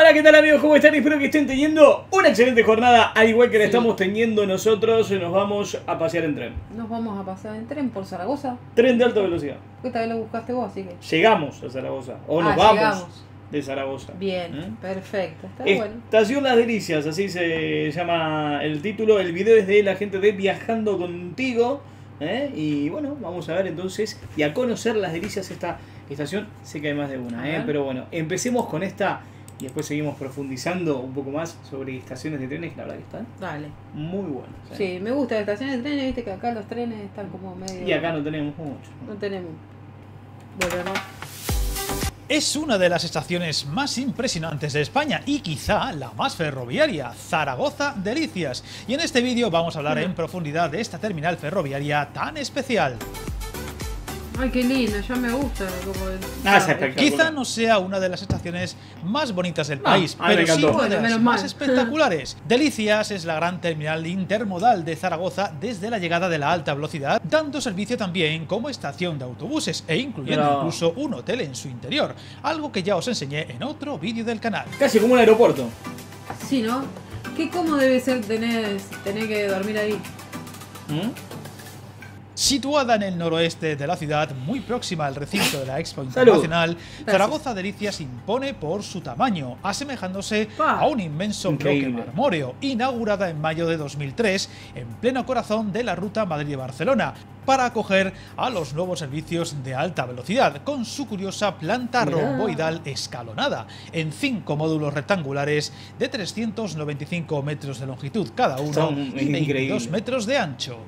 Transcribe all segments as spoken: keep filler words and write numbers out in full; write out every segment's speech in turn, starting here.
Hola, ¿qué tal amigos? ¿Cómo están? Espero que estén teniendo una excelente jornada, al igual que la estamos teniendo nosotros. Nos vamos a pasear en tren. Nos vamos a pasear en tren por Zaragoza. Tren de alta velocidad. Esta vez lo buscaste vos, así que... Llegamos a Zaragoza, o nos ah, vamos llegamos. de Zaragoza. Bien, ¿Eh? perfecto, está bueno. Estación Las Delicias, así se llama el título. El video es de la gente de Viajando Contigo. ¿Eh? Y bueno, vamos a ver entonces y a conocer Las Delicias, esta estación. Sé que hay más de una, ¿eh? Pero bueno, empecemos con esta y después seguimos profundizando un poco más sobre estaciones de trenes, que la verdad que están Dale. muy buenas. ¿Eh? Sí, me gusta la estación de trenes, viste que acá los trenes están como medio... Y acá no tenemos mucho. No tenemos. Bueno, no. Es una de las estaciones más impresionantes de España y quizá la más ferroviaria, Zaragoza Delicias. Y en este vídeo vamos a hablar en profundidad de esta terminal ferroviaria tan especial. Ay, qué lindo, ya me gusta. Como el... Ah, es espectacular. Quizá no sea una de las estaciones más bonitas del país, ah, pero sí una Bueno, de las menos más mal. espectaculares. Delicias es la gran terminal intermodal de Zaragoza desde la llegada de la alta velocidad, dando servicio también como estación de autobuses e incluyendo Pero... incluso un hotel en su interior, algo que ya os enseñé en otro vídeo del canal. Casi como un aeropuerto. Sí, ¿no? Qué cómodo debe ser tener, tener que dormir ahí. ¿Mm? Situada en el noroeste de la ciudad, muy próxima al recinto de la Expo Salud. Internacional, Zaragoza Delicias impone por su tamaño, asemejándose Ah, a un inmenso increíble. bloque marmóreo, inaugurada en mayo de dos mil tres, en pleno corazón de la ruta Madrid-Barcelona, para acoger a los nuevos servicios de alta velocidad, con su curiosa planta Mirá. romboidal escalonada, en cinco módulos rectangulares de trescientos noventa y cinco metros de longitud cada uno Son y veintidós increíbles. metros de ancho.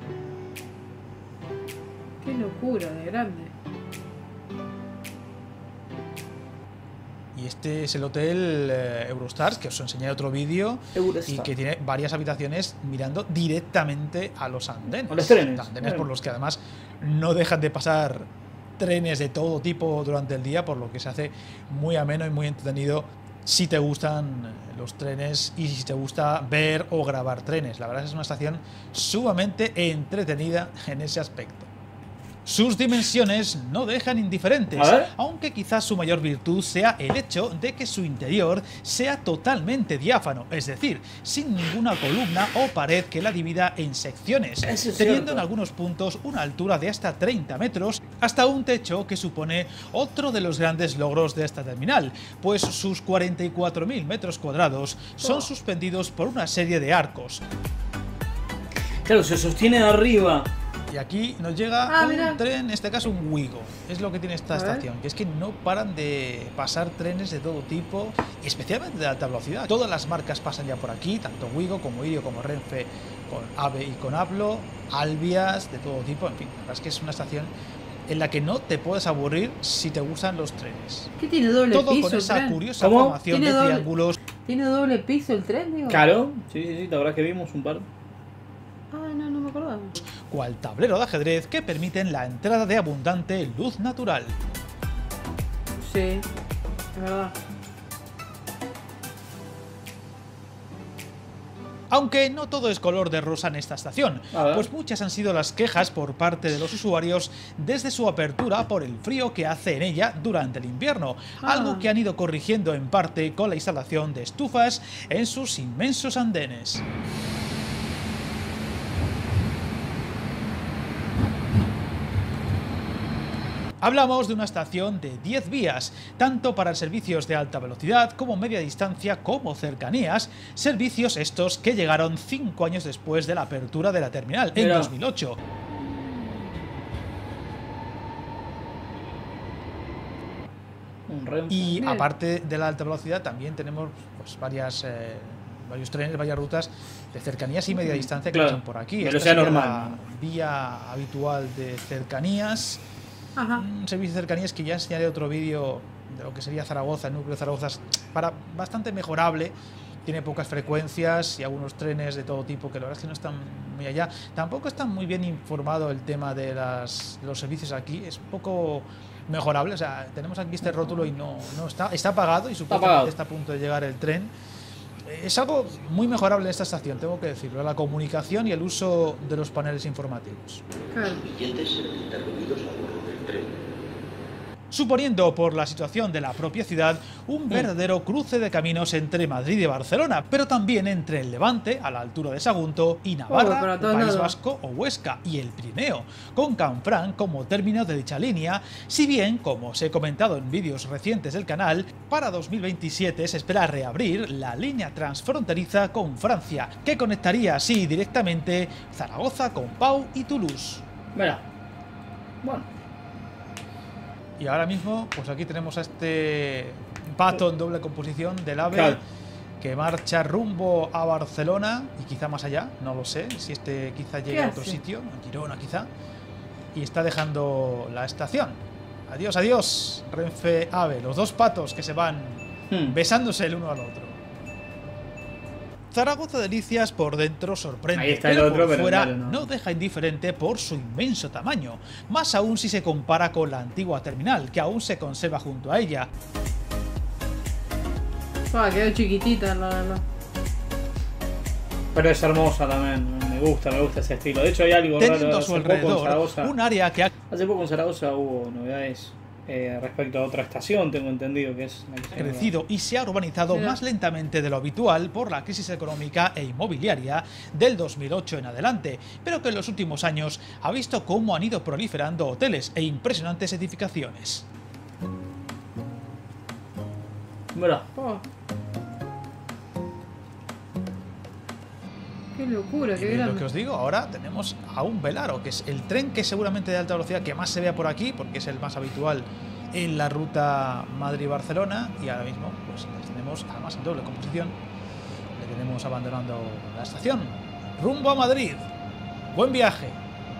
qué locura de grande. Y este es el hotel eh, Eurostars, que os enseñé en otro vídeo, Eurostar. y que tiene varias habitaciones mirando directamente a los andenes. A los trenes. Andenes por Bueno. los que además no dejan de pasar trenes de todo tipo durante el día, por lo que se hace muy ameno y muy entretenido si te gustan los trenes y si te gusta ver o grabar trenes. La verdad es que es una estación sumamente entretenida en ese aspecto. Sus dimensiones no dejan indiferentes, A ver. aunque quizás su mayor virtud sea el hecho de que su interior sea totalmente diáfano, es decir, sin ninguna columna o pared que la divida en secciones, Eso es teniendo cierto. en algunos puntos una altura de hasta treinta metros, hasta un techo que supone otro de los grandes logros de esta terminal, pues sus cuarenta y cuatro mil metros cuadrados son Oh. suspendidos por una serie de arcos. Claro, se sostiene de arriba. Y aquí nos llega Ah, un mira. tren, en este caso un Wigo. Es lo que tiene esta A ver. estación, que es que no paran de pasar trenes de todo tipo, y especialmente de alta velocidad. Todas las marcas pasan ya por aquí, tanto Wigo como Irio, como Renfe, con AVE y con Ablo, Alvias, de todo tipo, en fin. La verdad es que es una estación en la que no te puedes aburrir si te gustan los trenes. ¿Qué tiene doble Todo piso con el esa tren? curiosa ¿Cómo? formación de ¿Tiene doble- triángulos. ¿Tiene doble piso el tren, digo? Claro. Sí, sí, sí, la verdad que vimos un par. Ah, no, no me acordaba. Cual tablero de ajedrez que permiten la entrada de abundante luz natural. Sí, es verdad. Aunque no todo es color de rosa en esta estación, A ver. pues muchas han sido las quejas por parte de los usuarios desde su apertura por el frío que hace en ella durante el invierno, Ah. algo que han ido corrigiendo en parte con la instalación de estufas en sus inmensos andenes. Hablamos de una estación de diez vías, tanto para servicios de alta velocidad como media distancia como cercanías, servicios estos que llegaron cinco años después de la apertura de la terminal, en Mira. dos mil ocho. Un Renfe. Y Bien. aparte de la alta velocidad también tenemos pues, varias, eh, varios trenes, varias rutas de cercanías y media distancia que Claro, pasan por aquí. velocidad Esta sería normal. la vía habitual de cercanías. Ajá. Un servicio de cercanías que ya enseñaré otro vídeo de lo que sería Zaragoza, el núcleo de Zaragoza, es para bastante mejorable. Tiene pocas frecuencias y algunos trenes de todo tipo que la verdad es que no están muy allá. Tampoco está muy bien informado el tema de las, los servicios aquí. Es un poco mejorable. O sea, tenemos aquí este rótulo y no, no está, está apagado y supuestamente apagado. está a punto de llegar el tren. Es algo muy mejorable en esta estación, tengo que decirlo, la comunicación y el uso de los paneles informativos. Claro. Billetes serán intervenidos a bordo del tren. suponiendo por la situación de la propia ciudad un verdadero cruce de caminos entre Madrid y Barcelona, pero también entre el Levante, a la altura de Sagunto, y Navarra, Oh, o País lados. Vasco o Huesca, y el Pirineo, con Canfranc como término de dicha línea, si bien, como os he comentado en vídeos recientes del canal, para dos mil veintisiete se espera reabrir la línea transfronteriza con Francia, que conectaría así directamente Zaragoza con Pau y Toulouse. Mira. Bueno. Y ahora mismo, pues aquí tenemos a este pato en doble composición del AVE, Claro. que marcha rumbo a Barcelona y quizá más allá, no lo sé, si este quizá llegue a otro hace? sitio, a Girona quizá, y está dejando la estación. Adiós, adiós, Renfe AVE, los dos patos que se van Hmm. besándose el uno al otro. Zaragoza Delicias por dentro sorprende, Ahí está el pero otro, por pero fuera claro, no. no deja indiferente por su inmenso tamaño, más aún si se compara con la antigua terminal, que aún se conserva junto a ella. Ah, quedó chiquitita, la verdad. Pero es hermosa también. Me gusta, me gusta ese estilo. De hecho, hay algo Teniendo raro. a su Hace poco en alrededor Zaragoza, un área que ha hace poco en Zaragoza hubo novedades eh, respecto a otra estación, tengo entendido que es la que se llama- crecido y se ha urbanizado Mira. más lentamente de lo habitual por la crisis económica e inmobiliaria del dos mil ocho en adelante, pero que en los últimos años ha visto cómo han ido proliferando hoteles e impresionantes edificaciones. Mirá. Oh. Qué locura, Y qué veis lo que grande. os digo, ahora tenemos a un Velaro, que es el tren que seguramente de alta velocidad que más se vea por aquí, porque es el más habitual en la ruta Madrid-Barcelona, y ahora mismo pues les tenemos, además en doble composición, le tenemos abandonando la estación. Rumbo a Madrid. Buen viaje.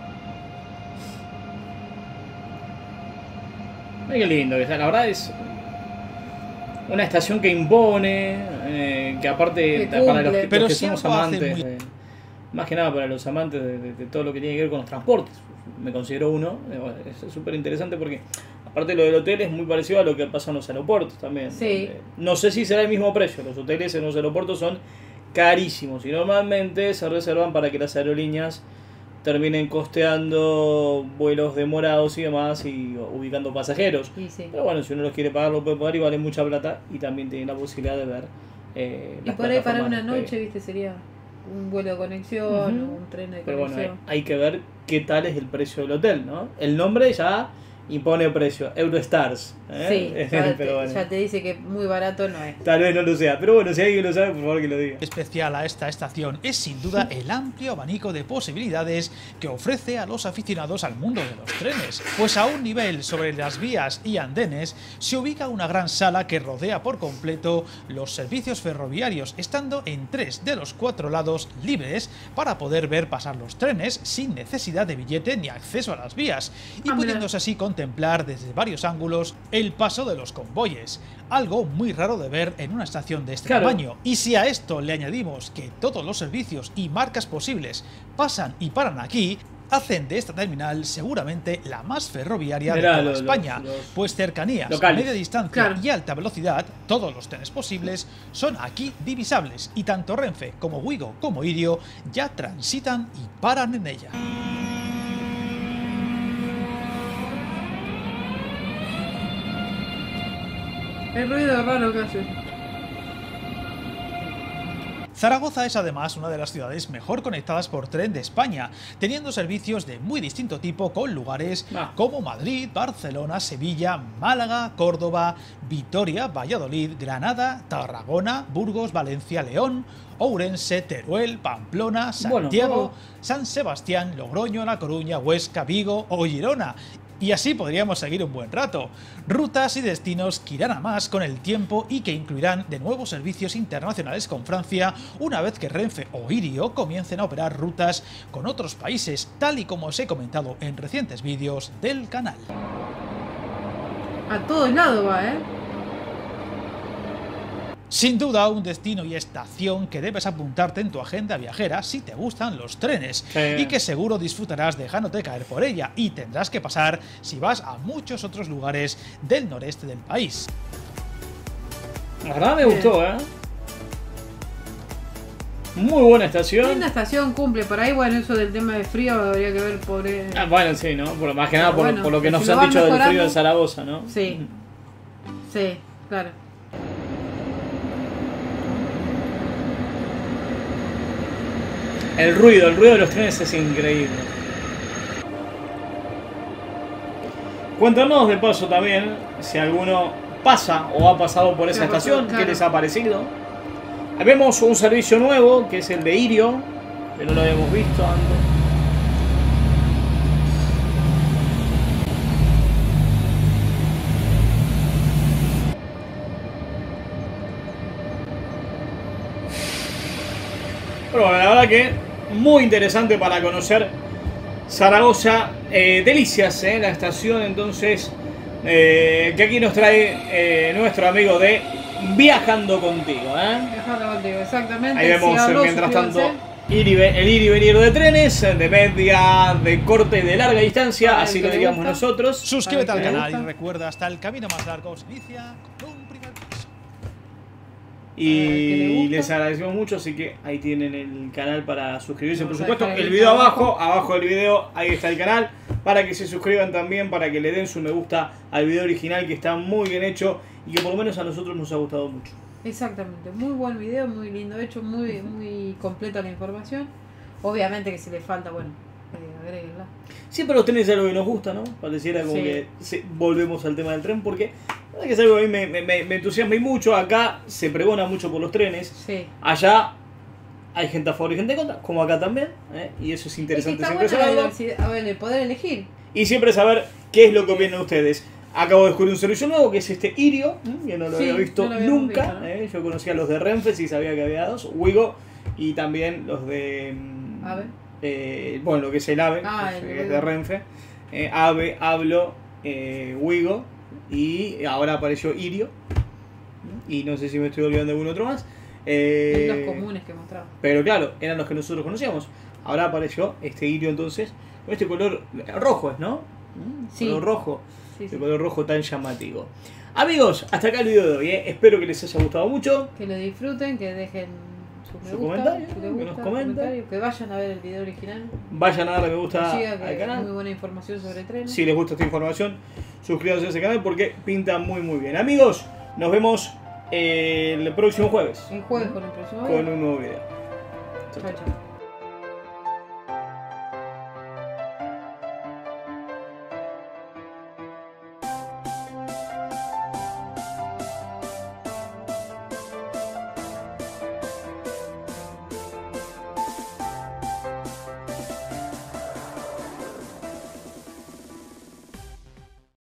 Ay, qué lindo que está. La verdad es una estación que impone, eh, que aparte Que para los, cumple. que- Pero los que si somos algo hace amantes, muy- de- más que nada para los amantes de, de- de todo lo que tiene que ver con los transportes. Me considero uno, eh, bueno, es súper interesante porque aparte lo del hotel es muy parecido a lo que pasa en los aeropuertos también. Sí. donde- no sé si será el mismo precio, los hoteles en los aeropuertos son carísimos y normalmente se reservan para que las aerolíneas terminen costeando vuelos demorados y demás y ubicando pasajeros. Y sí. Pero bueno, si uno los quiere pagar, lo puede pagar y vale mucha plata y también tiene la posibilidad de ver. Eh, Y las por ahí para plataformas una de- noche, viste, sería un vuelo de conexión Ujú. o un tren de Pero bueno, hay, conexión. hay que ver qué tal es el precio del hotel, ¿no? El nombre ya impone precio, Eurostars. ¿eh? Sí, ya, Pero te, bueno, ya te dice que muy barato no es. tal vez no lo sea. Pero bueno, si alguien lo sabe, por favor que lo diga. Especial a esta estación es sin duda el amplio abanico de posibilidades que ofrece a los aficionados al mundo de los trenes, pues a un nivel sobre las vías y andenes se ubica una gran sala que rodea por completo los servicios ferroviarios, estando en tres de los cuatro lados libres para poder ver pasar los trenes sin necesidad de billete ni acceso a las vías, y Ah, mira. pudiéndose así contemplar desde varios ángulos el paso de los convoyes, algo muy raro de ver en una estación de este Claro. tamaño. Y si a esto le añadimos que todos los servicios y marcas posibles pasan y paran aquí, hacen de esta terminal seguramente la más ferroviaria Mirá, de toda lo- los- España, los pues cercanías, locales. media distancia Claro. y alta velocidad, todos los trenes posibles son aquí divisables, y tanto Renfe como Wigo como Irio ya transitan y paran en ella. El ruido raro que hace. Zaragoza es además una de las ciudades mejor conectadas por tren de España, teniendo servicios de muy distinto tipo con lugares Ah. como Madrid, Barcelona, Sevilla, Málaga, Córdoba, Vitoria, Valladolid, Granada, Tarragona, Burgos, Valencia, León, Ourense, Teruel, Pamplona, Bueno, Santiago, oh. San Sebastián, Logroño, La Coruña, Huesca, Vigo o Girona. Y así podríamos seguir un buen rato. Rutas y destinos que irán a más con el tiempo y que incluirán de nuevos servicios internacionales con Francia una vez que Renfe o Irio comiencen a operar rutas con otros países, tal y como os he comentado en recientes vídeos del canal. A todos lados va, ¿eh? Sin duda, un destino y estación que debes apuntarte en tu agenda viajera si te gustan los trenes, Sí. y que seguro disfrutarás dejándote caer por ella, y tendrás que pasar si vas a muchos otros lugares del noreste del país. La verdad me gustó, ¿eh? Muy buena estación. Linda estación, cumple. Por ahí, bueno, eso del tema de frío habría que ver por... eh, Ah, bueno, sí, ¿no? Por, más que nada por, bueno, por lo que si nos lo han van dicho del frío mejorando. de Zaragoza, ¿no? Sí. Sí, claro. El ruido, el ruido de los trenes es increíble. Cuéntanos de paso también si alguno pasa o ha pasado por esa Claro, estación, claro. qué les ha parecido. Vemos un servicio nuevo que es el de Irio, que no lo habíamos visto antes. Pero bueno, la verdad que muy interesante para conocer Zaragoza. Eh, delicias, eh, la estación entonces eh, que aquí nos trae eh, nuestro amigo de Viajando Contigo. ¿eh? Viajando contigo, exactamente. Ahí vemos Síganlo, mientras tanto suscríbanse. ir y ve- el ir y venir de trenes, de media, de corte y de larga distancia, Para el así que lo le diríamos gusta. nosotros. Suscríbete al Para el que le canal y gusta. recuerda, hasta el camino más largo se inicia con un primer paso. Para el que le Y gusta. les agradecemos mucho, así que ahí tienen el canal para suscribirse, por Vamos a supuesto. dejar el El link video abajo. abajo, abajo del video, ahí está el canal, para que se suscriban también, para que le den su me gusta al video original, que está muy bien hecho y que por lo menos a nosotros nos ha gustado mucho. Exactamente, muy buen video, muy lindo hecho, muy muy completa la información. Obviamente que si le falta, bueno, eh, agréguenla. Siempre los trenes es algo que nos gusta, ¿no? Pareciera como Sí. que se- volvemos al tema del tren, porque la verdad que es algo que a mí me, me, me- me entusiasma y mucho. Acá se pregona mucho por los trenes, Sí. allá hay gente a favor y gente en contra, como acá también, ¿eh? Y eso es Es que interesante está siempre buena la saberlo. diversidad, a ver, el poder elegir. Y siempre saber qué es lo que opinan ustedes. Acabo de descubrir un servicio nuevo que es este Irio, ¿m? Que no lo Sí, había visto no lo habíamos nunca. visto, ¿no? ¿eh? Yo conocía los de Renfe, sí sabía que había dos, Wigo, y también los de. mm, AVE. eh, bueno, lo que es el AVE, Ah, que el es Wigo. de Renfe. Eh, AVE, Hablo, eh, Wigo, y ahora apareció Irio. Y no sé si me estoy olvidando de algún otro más. Eh, Es los comunes que mostraba. pero claro, eran los que nosotros conocíamos. Ahora apareció este Irio entonces, con este color rojo, ¿no? ¿Mm? Sí. Color rojo. Sí, sí. De color rojo tan llamativo. Amigos, hasta acá el video de hoy. ¿eh? Espero que les haya gustado mucho. Que lo disfruten, que dejen su me Su gusta, comentario, si les que gusta, nos comenten. comentario, que vayan a ver el video original. Vayan a darle me gusta Siga, al que es muy canal. buena información sobre trenes. Si les gusta esta información, suscríbanse a ese canal porque pinta muy muy bien. Amigos, nos vemos el próximo jueves El jueves con el próximo con video. un nuevo video. Chau, Chao, chau. chao.